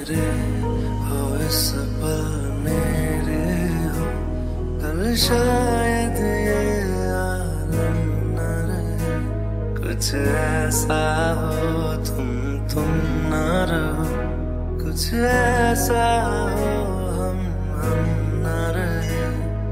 मेरे हो इस पल मेरे हो, कल शायद ये आलम न रहे। कुछ ऐसा हो तुम न रहो, कुछ ऐसा हो हम न रहे।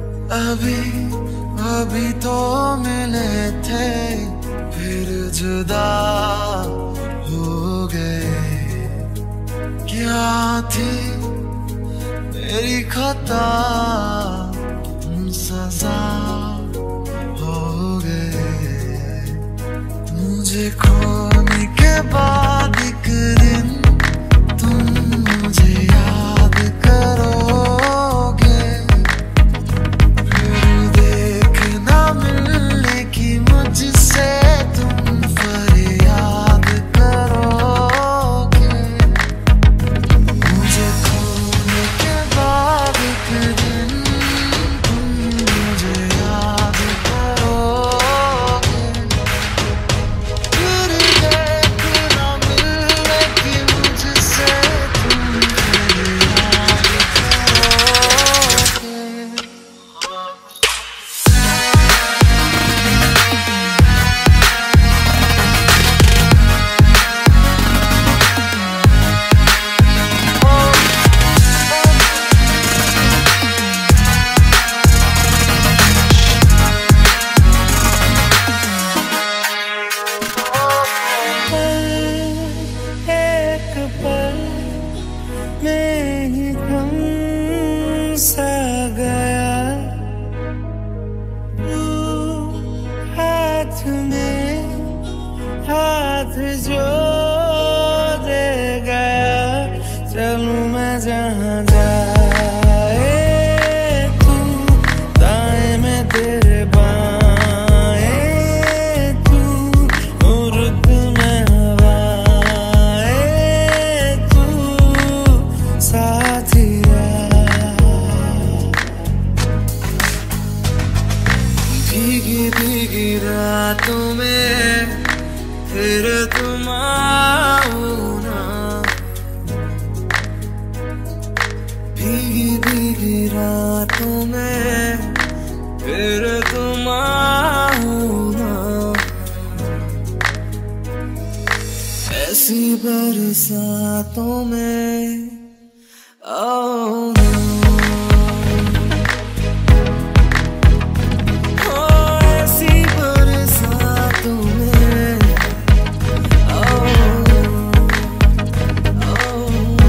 अभी तो मिले थे फिर जुदा हो गए। क्या थी मेरी खता, हम सजा हो गए। मुझे खोने के बाद एक दिन तुम मुझे याद करोगे, फिर देखना मिलने की मुझसे तुम फरियाद करोगे। मुझे खोने के बाद एक दिन तुम मुझे याद करोगे, फिर देखना मिलने की मुझसे तुम फरियाद करोगे। एक पल में ही गम सा गया, तू हाथ में हाथ जो दे गया। चलूं मैं जहाँ जाए तू, दाएं में तेरे बाएं तू, उर्द में हवाएं तू, साथिया। भीगी भीगी रातों में फिर तुम आओ ना, भीगी भीगी रातों में फिर तुम आओ ना। ऐसी बरसातों में आओ ना। ऐसी बरसातों में आओ, आओ।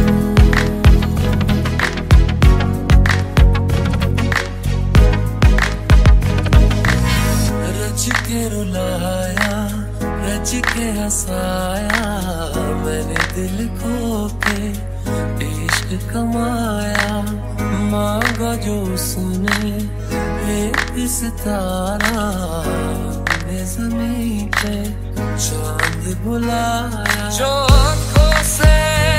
रच के रुलाया, रच के हंसाया, मैंने दिल खो के इश्क कमाया। मांगा जो उसने एक सितारा, ने ज़मीं पे चांद बुलाया। जो आँखों से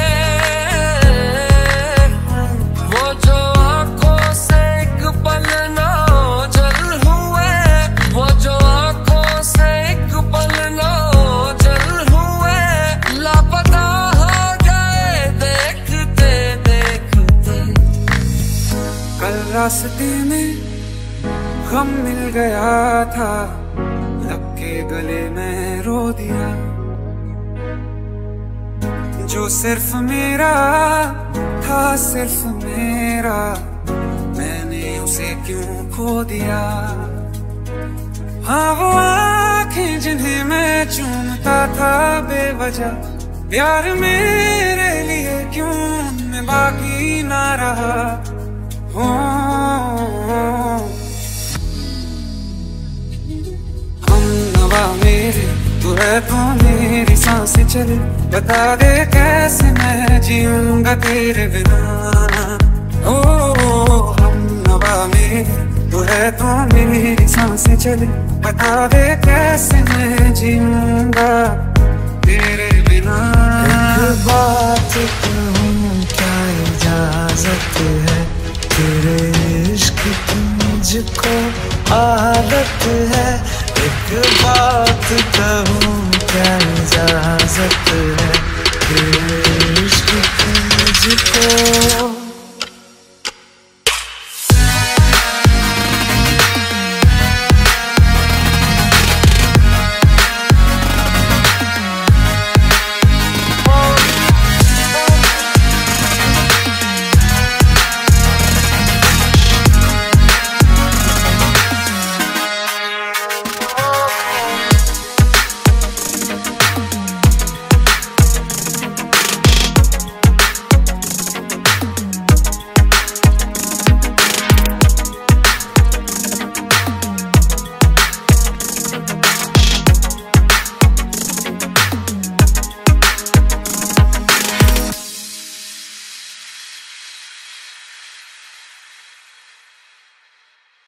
वो जो आँखों से एक पल ना ओझल हुए, वो जो आँखों से एक पल ना ओझल हुए, लापता हो गए देखते देखते। कल रास्ते में गम मिल गया था, लग के गले में रो दिया। जो सिर्फ मेरा था सिर्फ मेरा, मैंने उसे क्यों खो दिया। हाँ वो आँखें जिन्हें मैं चूमता था बेवजह, प्यार मेरे लिए क्यों उनमें बाकी ना रहा। हम नवा मेरे तू है तो मेरी सांसें चले, बता दे कैसे मैं जीऊंगा तेरे बिना। ओ हम नवा मेरे तू है तो मेरी सांसें चले, बता दे कैसे मैं जीऊंगा तेरे बिना। एक बात कहूँ क्या इजाजत है, तेरे इश्क की मुझको आदत है। एक बात कहूँ क्या इजाजत है, तेरे इश्क की तुझको।